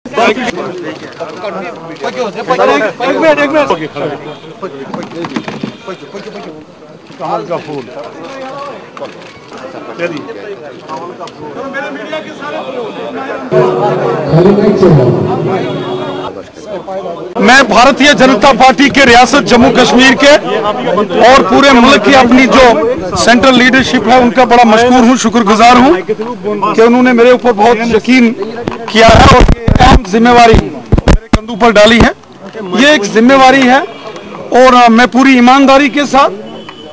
कमल का फूल मैं भारतीय जनता पार्टी के रियासत जम्मू कश्मीर के और पूरे मुल्क की अपनी जो सेंट्रल लीडरशिप है उनका बड़ा मशकूर हूँ, शुक्रगुजार हूँ कि उन्होंने मेरे ऊपर बहुत यकीन किया है और अहम जिम्मेवारी मेरे कंधों पर डाली है। ये एक जिम्मेवारी है और मैं पूरी ईमानदारी के साथ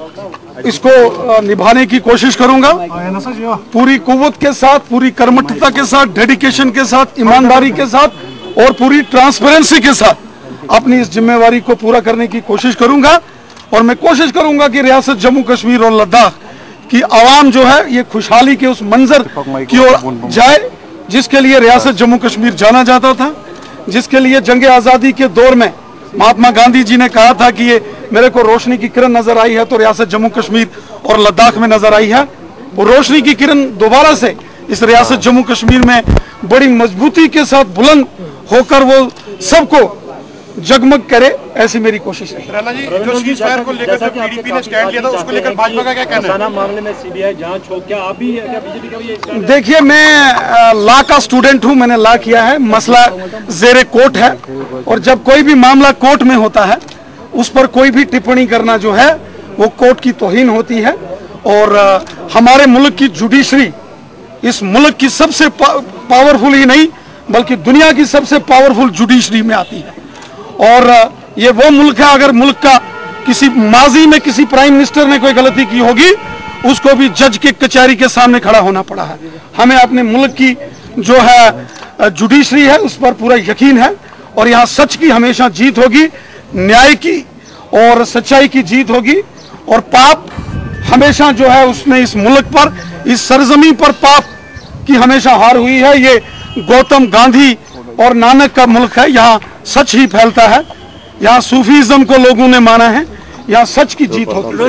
इसको निभाने की कोशिश करूंगा, पूरी कुव्वत के साथ, पूरी कर्मठता के साथ, डेडिकेशन के साथ, ईमानदारी के साथ और पूरी ट्रांसपेरेंसी के साथ अपनी इस जिम्मेवारी को पूरा करने की कोशिश करूंगा। और मैं कोशिश करूंगा कि रियासत जम्मू कश्मीर और लद्दाख की आवाम जो है ये खुशहाली के उस मंजर की ओर जाए जिसके लिए रियासत जम्मू कश्मीर जाना जाता था, जिसके लिए जंग आज़ादी के दौर में महात्मा गांधी जी ने कहा था कि ये मेरे को रोशनी की किरण नजर आई है तो रियासत जम्मू कश्मीर और लद्दाख में नजर आई है। वो रोशनी की किरण दोबारा से इस रियासत जम्मू कश्मीर में बड़ी मजबूती के साथ बुलंद होकर वो सबको जगमग करे, ऐसी मेरी कोशिश है। रैना जी, जो सीज़फायर को लेकर जो पीडीपी ने स्टैंड लिया था उसको लेकर भाजपा का क्या कहना है? मामले में सीबीआई जांच हो, क्या आप भी क्या बीजेपी का भी स्टैंड? देखिए, मैं लॉ का स्टूडेंट हूं, मैंने लॉ किया है, मसला ज़ेरे कोर्ट है और जब कोई भी मामला कोर्ट में होता है उस पर कोई भी टिप्पणी करना जो है वो कोर्ट की तौहीन होती है। और हमारे मुल्क की जुडिशरी इस मुल्क की सबसे पावरफुल ही नहीं बल्कि दुनिया की सबसे पावरफुल जुडिशरी में आती है। और ये वो मुल्क है, अगर मुल्क का किसी माजी में किसी प्राइम मिनिस्टर ने कोई गलती की होगी उसको भी जज के कचहरी के सामने खड़ा होना पड़ा है। हमें अपने मुल्क की जो है जुडिशरी है उस पर पूरा यकीन है और यहाँ सच की हमेशा जीत होगी, न्याय की और सच्चाई की जीत होगी और पाप हमेशा जो है उसने इस मुल्क पर, इस सरजमी पर पाप की हमेशा हार हुई है। ये गौतम गांधी और नानक का मुल्क है, यहाँ सच ही फैलता है, यहाँ सूफीज्म को लोगों ने माना है, यहाँ सच की जीत होती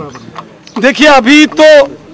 है। देखिए, अभी तो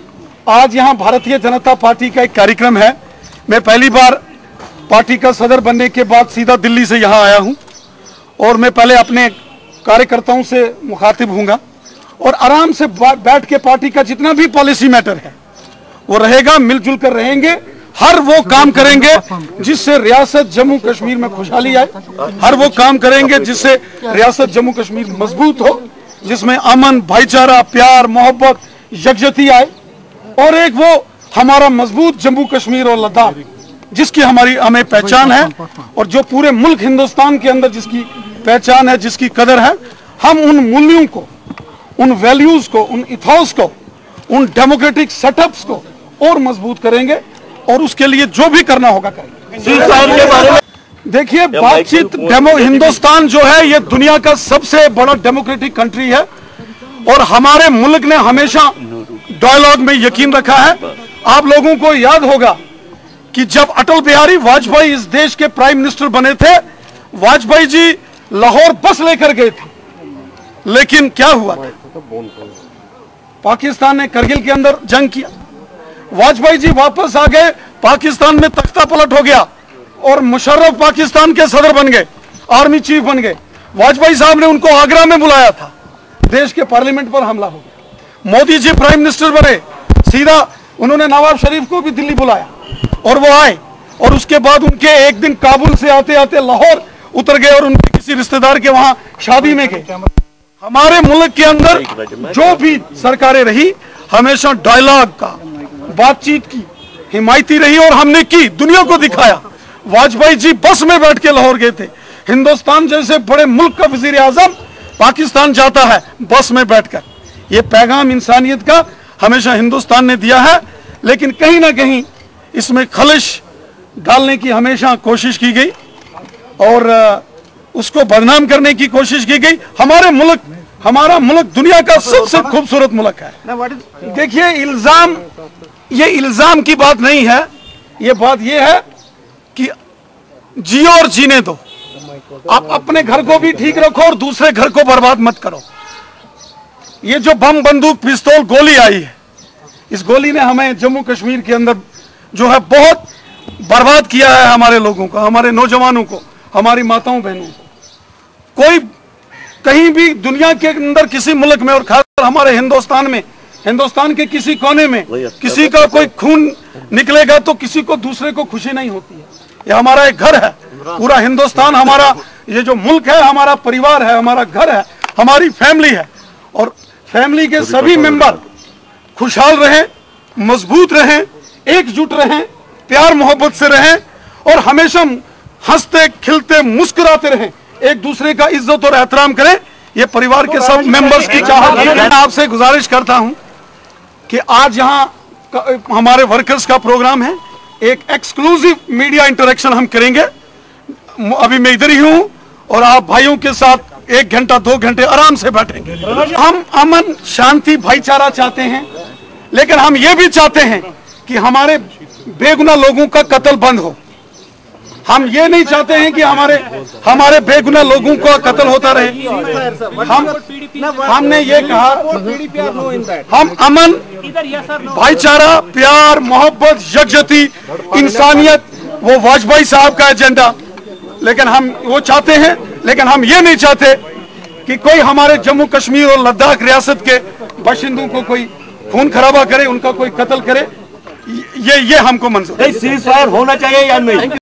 आज यहाँ भारतीय जनता पार्टी का एक कार्यक्रम है। मैं पहली बार पार्टी का सदर बनने के बाद सीधा दिल्ली से यहाँ आया हूँ और मैं पहले अपने कार्यकर्ताओं से मुखातिब हूँगा और आराम से बैठ के पार्टी का जितना भी पॉलिसी मैटर है वो रहेगा, मिलजुल कर रहेंगे, हर वो काम करेंगे जिससे रियासत जम्मू कश्मीर में खुशहाली आए, हर वो काम करेंगे जिससे रियासत जम्मू कश्मीर मजबूत हो, जिसमें अमन, भाईचारा, प्यार, मोहब्बत, यकजहती आए और एक वो हमारा मजबूत जम्मू कश्मीर और लद्दाख जिसकी हमें पहचान है और जो पूरे मुल्क हिंदुस्तान के अंदर जिसकी पहचान है, जिसकी कदर है, हम उन मूल्यों को, उन वैल्यूज को, उन इथोस को, उन डेमोक्रेटिक सेटअप्स को और मजबूत करेंगे और उसके लिए जो भी करना होगा करेंगे। देखिए, बातचीत हिंदुस्तान जो है ये दुनिया का सबसे बड़ा डेमोक्रेटिक कंट्री है और हमारे मुल्क ने हमेशा डायलॉग में यकीन रखा है। आप लोगों को याद होगा कि जब अटल बिहारी वाजपेयी इस देश के प्राइम मिनिस्टर बने थे, वाजपेयी जी लाहौर बस लेकर गए थे, लेकिन क्या हुआ था? पाकिस्तान ने करगिल के अंदर जंग किया, वाजपेयी जी वापस आ गए, पाकिस्तान में तख्ता पलट हो गया और मुशर्रफ पाकिस्तान के सदर बन गए, आर्मी चीफ बन गए। वाजपेयी साहब ने उनको आगरा में बुलाया था, देश के पार्लियामेंट पर हमला हो गया। मोदी जी प्राइम मिनिस्टर बने, सीधा उन्होंने नवाब शरीफ को भी दिल्ली बुलाया और वो आए और उसके बाद उनके एक दिन काबुल से आते आते लाहौर उतर गए और उनके किसी रिश्तेदार के वहां शादी में गए। हमारे मुल्क के अंदर जो भी सरकारें रही हमेशा डायलॉग का, बातचीत की हिमायती रही और हमने की, दुनिया को दिखाया। वाजपेयी जी बस में बैठ के लाहौर गए थे। हिंदुस्तान जैसे बड़े मुल्क का वजीर आजम पाकिस्तान जाता है बस में बैठकर। ये पैगाम इंसानियत का हमेशा हिंदुस्तान ने दिया है, लेकिन कहीं ना कहीं इसमें खलिश डालने की हमेशा कोशिश की गई और उसको बदनाम करने की कोशिश की गई। हमारा मुल्क दुनिया का सबसे खूबसूरत मुल्क है। देखिए, ये इल्जाम की बात नहीं है, ये बात ये है कि जियो और जीने दो। आप अपने घर को भी ठीक रखो और दूसरे घर को बर्बाद मत करो। ये जो बम, बंदूक, पिस्तौल, गोली आई है, इस गोली ने हमें जम्मू कश्मीर के अंदर जो है बहुत बर्बाद किया है हमारे लोगों को, हमारे नौजवानों को, हमारी माताओं बहनों को। कोई कहीं भी दुनिया के अंदर किसी मुल्क में और खासकर हमारे हिंदुस्तान में, हिंदुस्तान के किसी कोने में किसी का कोई खून निकलेगा तो किसी को दूसरे को खुशी नहीं होती है। ये हमारा एक घर है, पूरा हिंदुस्तान हमारा, ये जो मुल्क है हमारा परिवार है, हमारा घर है, हमारी फैमिली है। और फैमिली के सभी मेंबर खुशहाल रहें, मजबूत रहें, एकजुट रहें, प्यार मोहब्बत से रहें और हमेशा हंसते खिलते मुस्कुराते रहें, एक दूसरे का इज्जत और एहतराम करें। ये परिवार के सब मेंबर्स की चाहत है। मैं आपसे गुजारिश करता हूं कि आज यहाँ हमारे वर्कर्स का प्रोग्राम है, एक एक्सक्लूसिव मीडिया इंटरेक्शन हम करेंगे। अभी मैं इधर ही हूँ और आप भाइयों के साथ 1 घंटा 2 घंटे आराम से बैठेंगे। हम अमन शांति भाईचारा चाहते हैं, लेकिन हम ये भी चाहते हैं कि हमारे बेगुनाह लोगों का कत्ल बंद हो। हम ये नहीं चाहते हैं कि हमारे बेगुनाह लोगों का कत्ल होता रहे। हमने ये कहा, हम अमन, भाईचारा, प्यार, मोहब्बत, यकजहती, इंसानियत, वो वाजपेयी साहब का एजेंडा, लेकिन हम वो चाहते हैं। लेकिन हम ये नहीं चाहते कि कोई हमारे जम्मू कश्मीर और लद्दाख रियासत के बाशिंदों को कोई खून खराबा करे, उनका कोई कत्ल करे। ये हमको मंजूर है। सीज फायर होना चाहिए या नहीं?